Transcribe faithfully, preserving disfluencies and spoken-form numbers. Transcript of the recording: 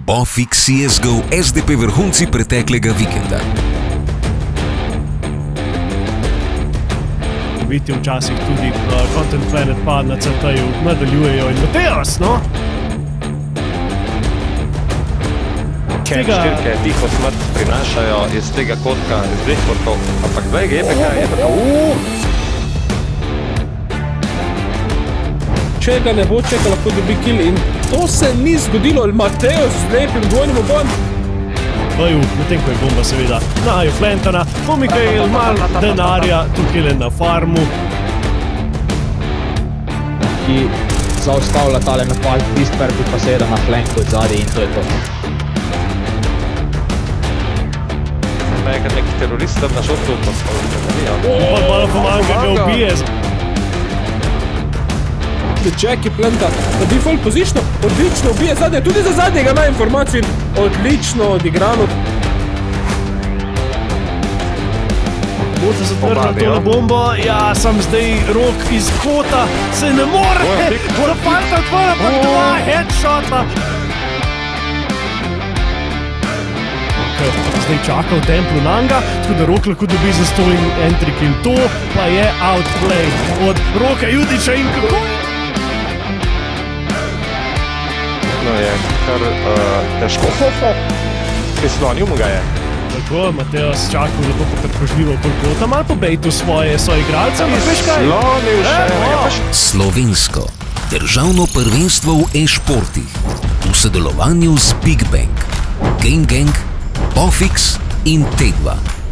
B O F X C S S D P vrhunci preteklega vikenda. Biti včasih tudi Content Planet pa na C T-ju nadaljujejo in Matejas, no? Štirke tiho smrt prinašajo iz tega kotka, iz dveh kotkov, ampak dveh je peka, je peka, uuuu! Če ga ne bo, če ga lahko dobi kill in to se ni zgodilo, Matejo z lepim dvojnim obojem. Vaju, medtem ko je bomba seveda najo Flentona, komika je mal denarja tukaj na farmu. Ki zaustavlja tale napad, Disper bi pa seveda na flanku od zadaj in to je to. Nekaj nekih teroristov na šotu, pa smo vzgledali. Pa malo pomaga, ga ubije. Jack je planta na default position, odlično ubije zadnje, tudi za zadnjega ima informacij, odlično odigrano. Boče se tvrdil to na bombo, ja, sam zdaj rok iz kota, se ne more, zapalta tvora pa dva headshota. Zdaj čaka v templu Nanga, tako da Rok lahko dobi za sto in entry kill. To pa je outplay od Roka Judiča in kako? No je kar težko. Prislonil mu ga je. Tako, Matejas čakal lepo potrkožljivo okoli kota, malo pobejtu svoje soigralce, in veš kaj? Slonil še. Slovensko državno prvenstvo v e-športih v sodelovanju z Big Bang, Game Gang, B O F X in T E D V A.